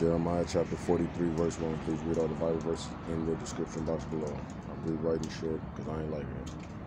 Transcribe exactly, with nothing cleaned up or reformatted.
Jeremiah chapter forty-three, verse one. Please read all the Bible verses in the description box below. I'll be writing short because I ain't liking it.